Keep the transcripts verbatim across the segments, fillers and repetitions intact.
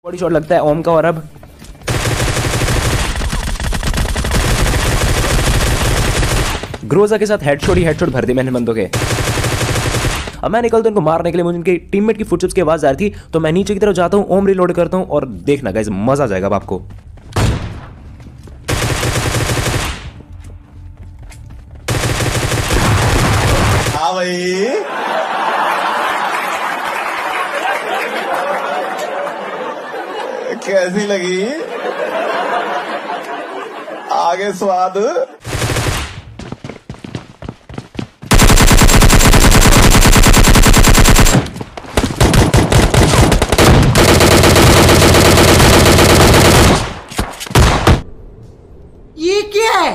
Body shot लगता है ओम का। और अब ग्रोजा के साथ हेडशॉट ही हेडशॉट भर दी मैंने बंदों के। अब मैं निकलता हूं उनको मारने के लिए। मुझे उनके टीममेट की फुटस्टेप्स की आवाज आ रही थी, तो मैं नीचे की तरफ जाता हूं, ओम रिलोड करता हूं और देखना गाइस मजा आ जाएगा अब आपको। हाँ भाई, कैसी लगी आगे स्वाद। ये क्या है?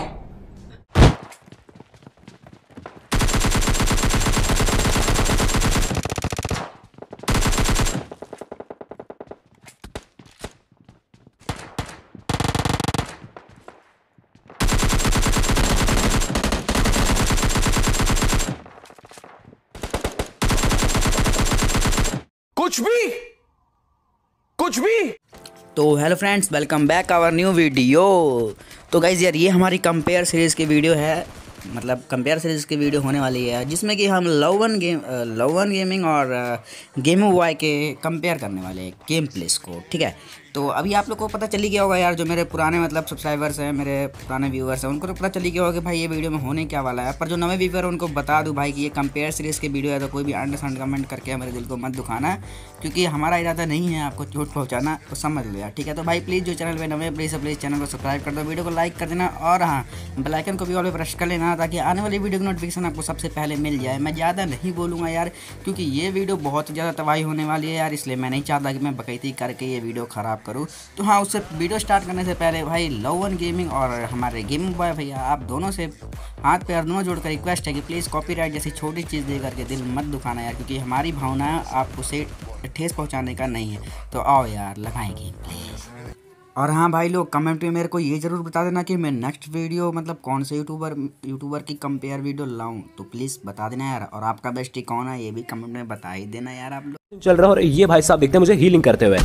कुछ भी कुछ भी। तो hello friends, welcome back our new video. तो गाइज़ यार, ये हमारी कंपेयर सीरीज़ की वीडियो है, मतलब कंपेयर सीरीज़ की वीडियो होने वाली है, जिसमें कि हम love one game love one gaming और गेम वाई के कंपेयर करने वाले हैं गेम प्लेस को। ठीक है, तो अभी आप लोग को पता चली गया होगा यार, जो मेरे पुराने मतलब सब्सक्राइबर्स हैं, मेरे पुराने व्यूअर्स हैं, उनको तो पता चली गया होगा कि भाई ये वीडियो में होने क्या वाला है। पर जो नए व्यूअर उनको बता दूं भाई कि ये कंपेयर सीरीज़ की वीडियो है, तो कोई भी अंडरस्टैंड कमेंट करके हमारे दिल को मत दुखाना है, क्योंकि हमारा इरादा नहीं है आपको चोट पहुँचाना, तो समझ लो यार। ठीक है, तो भाई प्लीज़ जो चैनल पर नवे प्लीज़ प्लीज़ चैनल को सब्सक्राइब कर दो, वीडियो को लाइक कर देना, और हाँ बेल आइकन को भी ऑल पे प्रेस कर लेना, ताकि आने वाली वीडियो की नोटिफिकेशन आपको सबसे पहले मिल जाए। मैं ज़्यादा नहीं बोलूँगा यार, क्योंकि ये वीडियो बहुत ज़्यादा तबाही होने वाली है यार, इसलिए मैं नहीं चाहता कि मैं बकैती करके ये वीडियो ख़राब करूँ। तो हाँ, उससे वीडियो स्टार्ट करने से पहले भाई लव वन गेमिंग और हमारे गेमिंग बॉय भैया, आप दोनों से हाथ पैर दोनों जोड़कर रिक्वेस्ट है कि प्लीज़ कॉपीराइट जैसी छोटी चीज़ दे करके दिल मत दुखाना यार, क्योंकि हमारी भावना आपको से ठेस पहुंचाने का नहीं है। तो आओ यार लगाएंगे प्लीज़। और हाँ भाई लोग, कमेंट में मेरे को ये ज़रूर बता देना कि मैं नेक्स्ट वीडियो मतलब कौन से यूट्यूबर यूट्यूबर की कंपेयर वीडियो लाऊं, तो प्लीज़ बता देना यार। और आपका बेस्टी कौन है ये भी कमेंट में बता ही देना यार आप लोग। चल रहा है और ये भाई साहब देखते हैं मुझे हीलिंग करते हुए।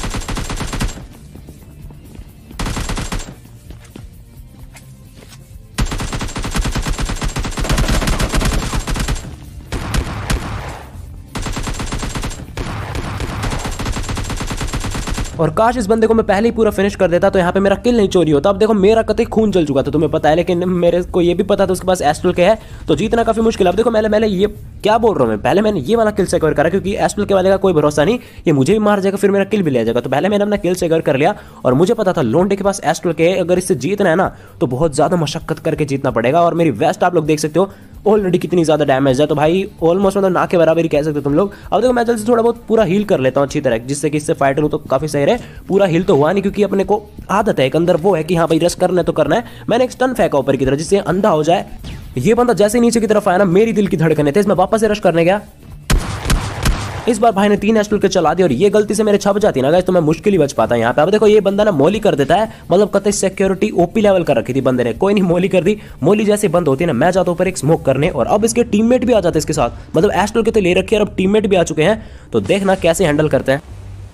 और काश इस बंदे को मैं पहले ही पूरा फिनिश कर देता, तो यहाँ पे मेरा किल नहीं चोरी होता। अब देखो मेरा कतई खून जल चुका था, तुम्हें पता है, लेकिन मेरे को ये भी पता था उसके पास एस्ट्रल के है, तो जीतना काफी मुश्किल है। अब देखो मैंने मैंने ये क्या बोल रहा हूँ मैं, पहले मैंने ये वाला किल सिक्योर करा, क्योंकि एस्ट्रल के वाले का कोई भरोसा नहीं, ये मुझे भी मार जाएगा फिर मेरा किल भी ले जाएगा। तो पहले मैंने अपना किल सिक्योर कर लिया, और मुझे पता था लोंडे के पास एस्ट्रल के है, अगर इससे जीतना है ना तो बहुत ज्यादा मशक्कत करके जीतना पड़ेगा। और मेरी वेस्ट आप लोग देख सकते हो ऑलरेडी कितनी ज्यादा डैमेज है, तो भाई ऑलमोस्ट मतलब ना के बराबर ही कह सकते हो तुम लोग। अब देखो मैं जल्दी से थोड़ा बहुत पूरा हील कर लेता हूँ अच्छी तरह, जिससे कि इससे फाइट लूँ तो काफी सही रहे। पूरा हील तो हुआ नहीं, क्योंकि अपने को आदत है एक अंदर वो है कि हाँ भाई रश करना है तो करना है। मैंने एक स्टन फेंका ऊपर की तरफ, जिससे अंधा हो जाए। ये बंदा जैसे नीचे की तरफ आया ना, मेरी दिल की धड़कने थे, मैं वापस से रश करने गया। इस बार भाई ने तीन एस्ट्रल के चला दिया, और ये गलती से मेरे छप जाती ना गाइस, तो मैं मुश्किल ही बच पाता यहाँ पे। अब देखो ये बंदा ना मोली कर देता है, मतलब कतई सिक्योरिटी ओपी लेवल कर रखी थी बंदे ने, कोई नहीं मोली कर दी। मोली जैसे बंद होती है ना, मैं जाता हूँ ऊपर एक स्मोक करने, और अब इसके टीममेट भी आ जाते हैं इसके साथ, मतलब एस्ट्रल के तो ले रखी है और अब टीममेट भी आ चुके हैं, तो देखना कैसे हैंडल करते हैं।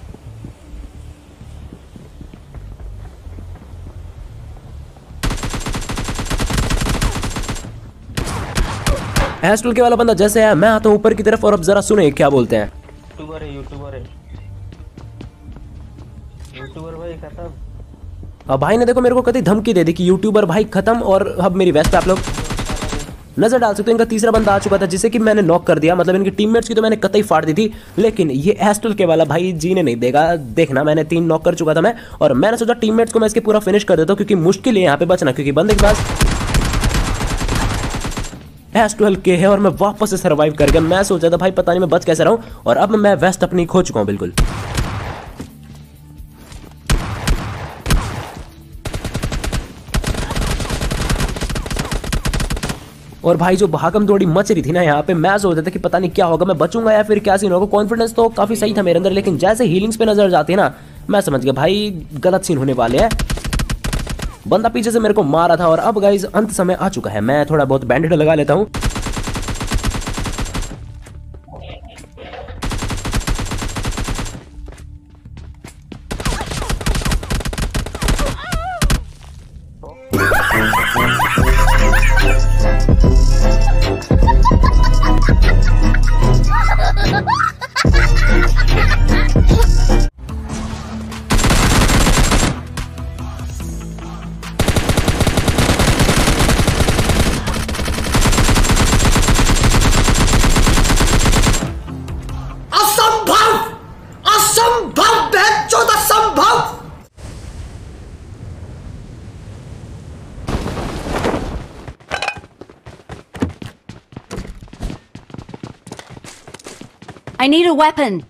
एस्ट्रल के वाला बंदा जैसे है, मैं आता हूँ ऊपर की तरफ, और अब जरा सुने क्या बोलते हैं। यूट्यूबर है यूट्यूबर है यूट्यूबर भाई खत्म। अब भाई ने देखो मेरे को कभी धमकी दे दी कि यूट्यूबर भाई खत्म, और अब मेरी वेस्ट आप लोग नजर डाल सकते हो। इनका तीसरा बंदा आ चुका था, जिसे कि मैंने नॉक कर दिया, मतलब इनकी टीममेट्स की तो मैंने कतई फाड़ दी थी, लेकिन ये एस्ट्रल के वाला भाई जीने नहीं देगा। देखना मैंने तीन नॉक कर चुका था मैं, और मैंने सोचा टीममेट्स को मैं इसके पूरा फिनिश कर देता हूँ, क्योंकि मुश्किल है यहाँ पे बचना, क्योंकि बंदे के पास एस्ट्रल के है और मैं वापस से सर्वाइव कर गया। मैं सोचा था भाई पता नहीं मैं बच कैसे रहा हूं, और अब मैं वेस्ट अपनी खो चुका हूं बिल्कुल। और भाई जो भागम दौड़ी मच रही थी ना यहाँ पे, मैं सोच रहा था कि पता नहीं क्या होगा, मैं बचूंगा या फिर क्या सीन होगा। कॉन्फिडेंस तो काफी सही था मेरे अंदर, लेकिन जैसे हीलिंग्स पे नजर जाती है ना, मैं समझ गया भाई गलत सीन होने वाले हैं। बंदा पीछे से मेरे को मारा था, और अब गाइस अंत समय आ चुका है। मैं थोड़ा बहुत बैंडेड लगा लेता हूं। I need a weapon.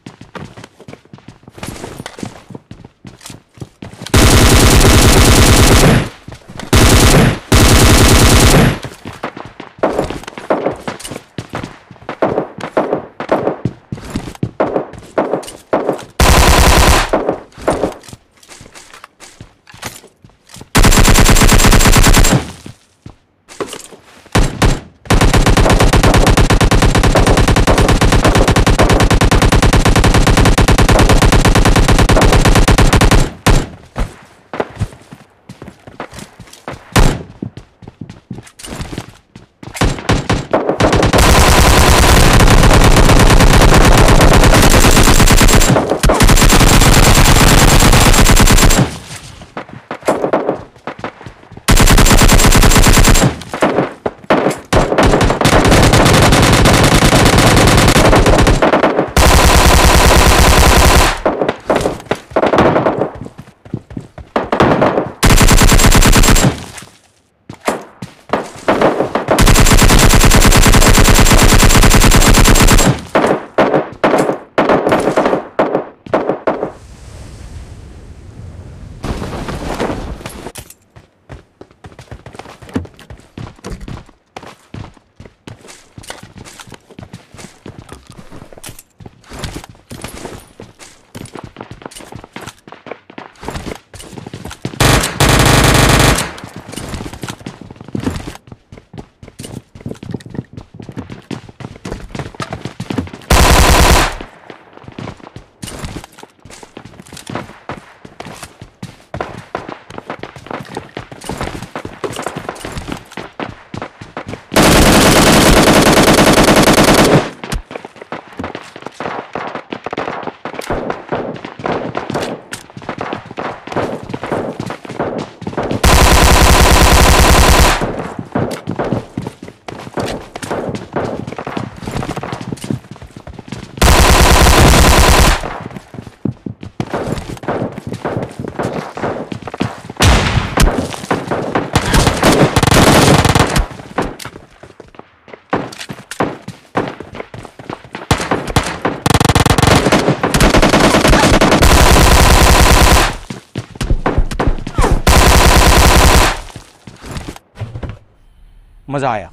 मजा आया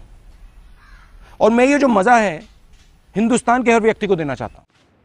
और मैं ये जो मजा है हिंदुस्तान के हर व्यक्ति को देना चाहता हूं।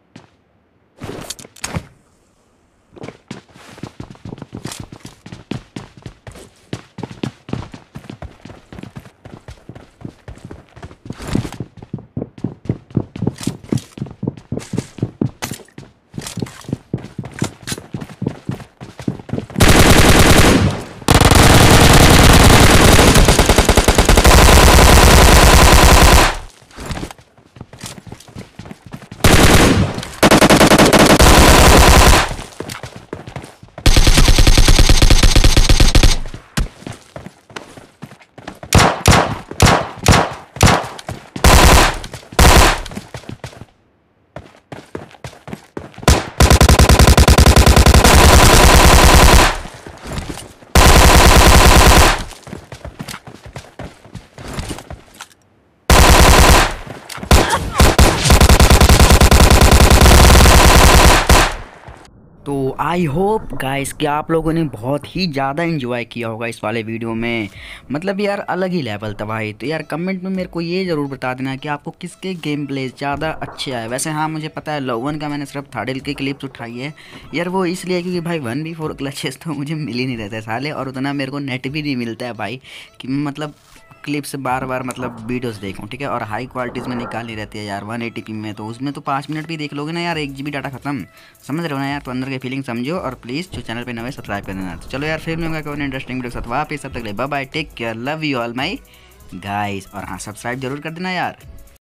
तो आई होप गाइस कि आप लोगों ने बहुत ही ज़्यादा इन्जॉय किया होगा इस वाले वीडियो में। मतलब यार अलग ही लेवल था भाई। तो यार कमेंट में मेरे को ये ज़रूर बता देना कि आपको किसके गेम प्ले ज़्यादा अच्छे आए। वैसे हाँ मुझे पता है लोवन का मैंने सिर्फ थर्ड की क्लिप्स उठाई है यार, वो इसलिए क्योंकि भाई वन बी फोर क्लचेस तो मुझे मिल ही नहीं रहता साले, और उतना मेरे को नेट भी नहीं मिलता है भाई कि मतलब क्लिप्स बार बार मतलब वीडियोस देखूं, ठीक है, और हाई क्वालिटीज़ में निकालनी रहती है यार वन एटी पी में, तो उसमें तो पाँच मिनट भी देख लोगे ना यार, एक जी बी डाटा खत्म, समझ रहे हो ना यार। तो अंदर की फीलिंग समझो और प्लीज़ जो चैनल पे नए सब्सक्राइब कर देना। तो चलो यार फिर मिलूंगा कोई इंटरेस्टिंग वीडियो के साथ वापस, तब तक bye bye, take care, love you all my guys, और हाँ सब्सक्राइब जरूर कर देना यार।